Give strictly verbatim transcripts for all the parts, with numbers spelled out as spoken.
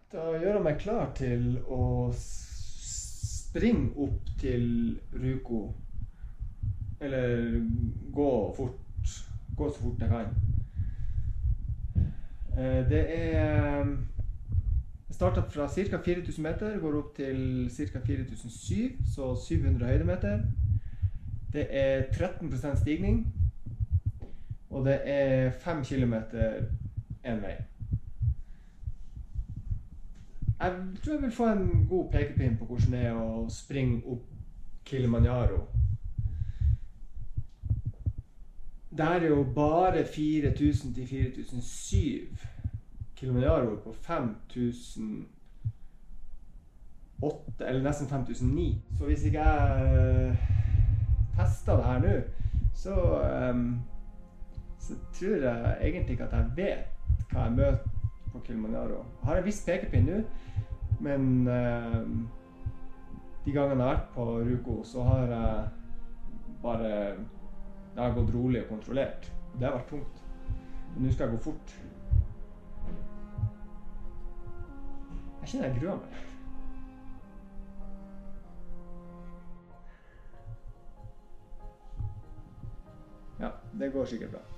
Da gjør jeg meg klar til å springe opp til Ruko. Eller gå fort. Gå så fort jeg kan. Det er... Jeg startet fra ca. fire tusen meter, går opp til ca. fire tusen syv, så syv hundre høydemeter. Det er tretten prosent stigning, og det er fem kilometer en vei. Jeg tror jeg vil få en god pekepinn på hvordan det er å springe opp Kilimanjaro. Det er jo bare fire tusen til fire tusen syv. Kilimanjaro på fem tusen åtte, eller nesten fem tusen ni. Så hvis ikke jeg tester det her nå, så, um, så tror jeg egentlig ikke at jeg vet hva jeg møter på Kilimanjaro. Jeg har en viss pekepinn nå, men um, de gangene jeg har vært på Ruko, så har jeg bare det har gått rolig og kontrollert. Det har vært tungt. Men nå skal jeg gå fort. Jeg kjenner jeg gruer meg. Ja, det går sikkert bra.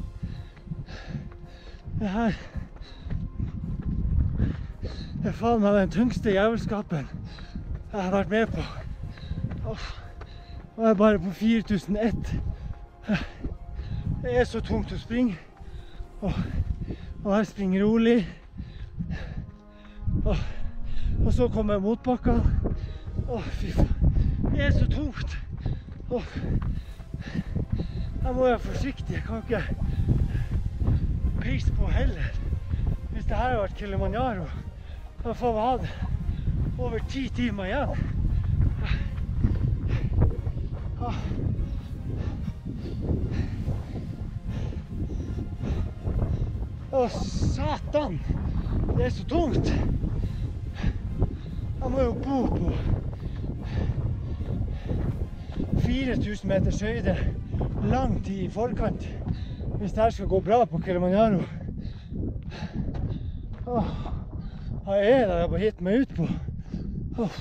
Det her er faen meg den tyngste jævelskapen jeg har vært med på. Og jeg er bare på fire tusen ett. Det er så tungt å springe. Og, og jeg springer rolig. Og, og så kommer jeg motbakkene. Å, fy faen. Det er så tungt. Og, jeg må være forsiktig. Jeg kan ikke peise på heller. Hvis det her har vært Kilimanjaro, da får vi ha det over ti timer igjen. Å, satan! Det er så tungt! Jeg må jo bo på fire tusen meters høyde lang tid i forkant hvis det her skal gå bra på Kilimanjaro. Åh, hva er det jeg bare hittet meg ut på? Åh.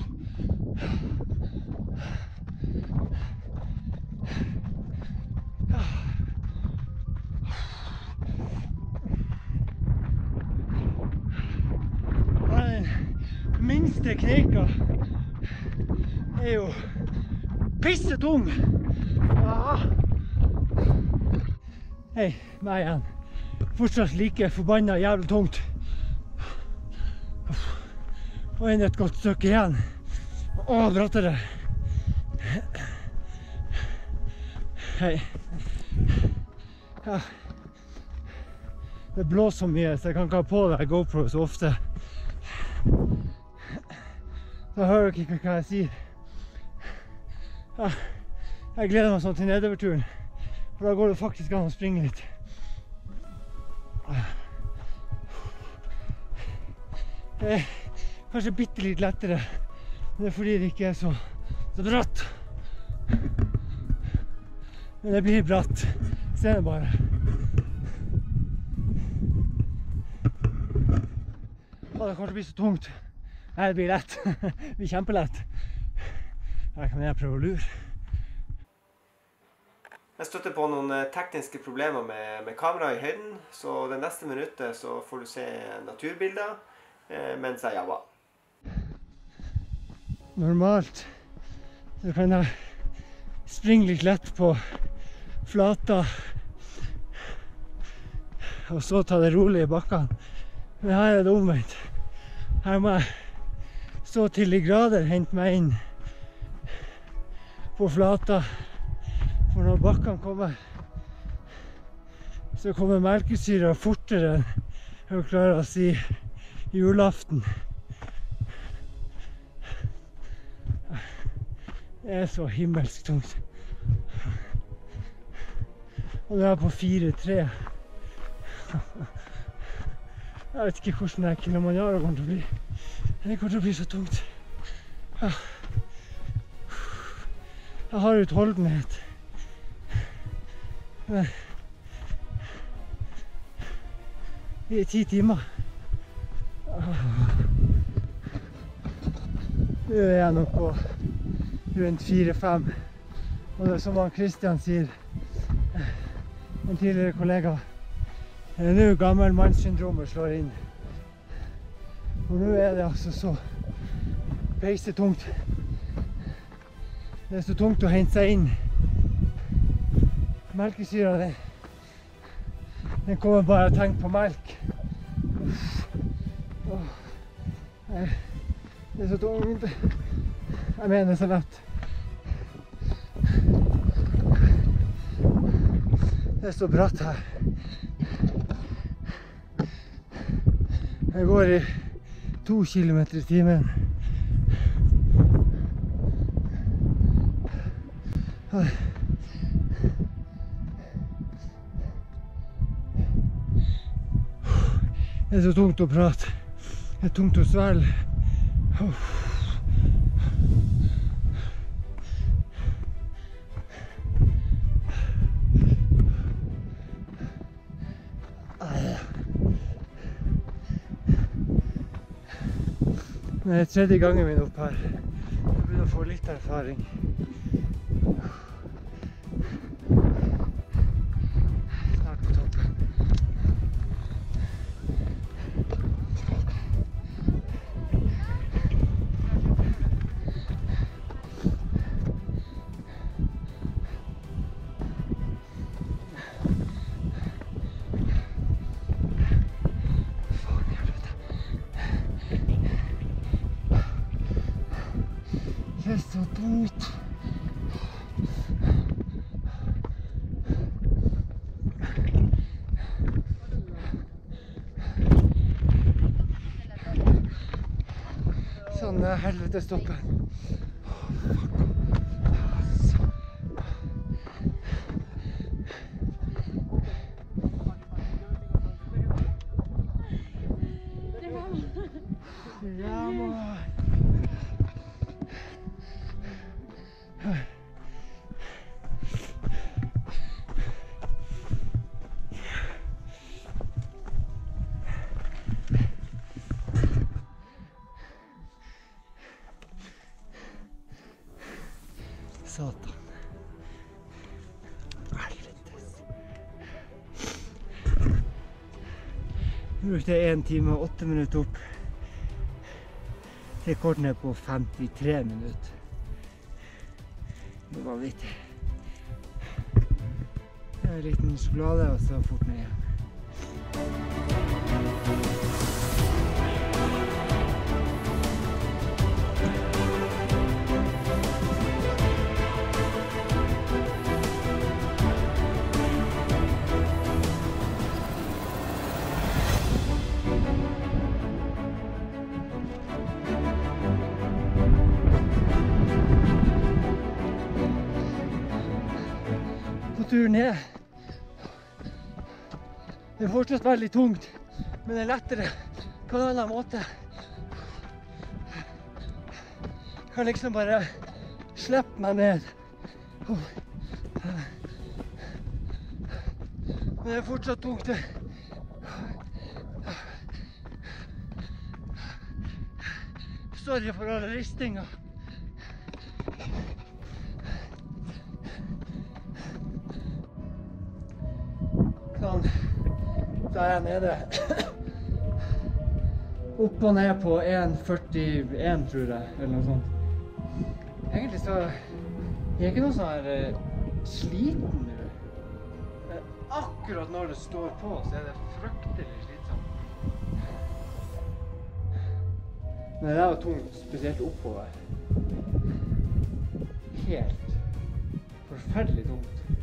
Minste kneika er jo pissetung. Ah. Hei, meg igjen. Fortsatt like forbannet jævlig tungt. Og enda et godt stykke igjen. Åh, brattere. Hei. Ja. Det blåser så mye, så jeg kan ikke ha på deg GoPro så ofte. Da hører dere ikke hva jeg sier. Ja, jeg gleder meg sånn til nedoverturen, for da går det faktisk an å springe litt. Det er kanskje bitte litt lettere, men det er fordi det ikke er så, så bratt. Men det blir bratt. Se det bare. Å, det kanskje blir så tungt. Nei, det blir lett. Det blir kjempelett. Her kan jeg prøve å lure. Jeg støtter på noen tekniske problemer med, med kamera i høyden, så det neste minuttet så får du se naturbilder eh, mens jeg jobber. Normalt så kan jeg springe litt lett på flata og så ta det rolig i bakkene. Men her er det omvendt. Her må jeg så til de grader hente meg inn på flata, for når bakkene kommer så kommer melkesyra fortere enn jeg klarer å si julaften. Det er så himmelsk tungt. Og nå er jeg på fire tre. Jeg vet ikke hvordan det Kilimanjaro kommer til å bli. Det kommer til å bli så tungt. Jeg har utholdenhet. Men i ti timer. Nå er jeg nok på rundt fire fem. Og det er som han Christian sier, en tidligere kollega, det er nå gammelmannssyndromet slår inn. Og nå er det altså så peisetungt. Det er så tungt å hente seg inn. Melkesyra, den, den kommer bare å tenke på melk. Åh, det er så tungt. Jeg mener så lett. Det er så bratt her. Jeg går i to kilometer i timen. Det er så tungt å prate. Det er tungt å svelge. Det er tredje gangen min opp her. Jeg begynner å få litt erfaring. Snart på toppen. Det er så tungt. Sånn er helvete stoppen. Ja, man. Satan. Helvetes. Nå brukte jeg en time og åtte minutter opp. Rekorden er på femtitre minutter. Det var vittig. En liten sjokolade og så fort ned igjen. Turen ned. Det er fortsatt veldig tungt, men det er lettere på en annen måte. Jeg kan liksom bare slippe meg ned. Men det er fortsatt tungt. Sorry for alle ristinger. Sånn, så er jeg nede. Opp og ned på en førtien, tror jeg, eller noe sånt. Egentlig så er jeg ikke noe sånn her sliten nå. Akkurat når det står på, så er det fryktelig slitsomt. Men det er jo tungt, spesielt oppover. Helt forferdelig tungt.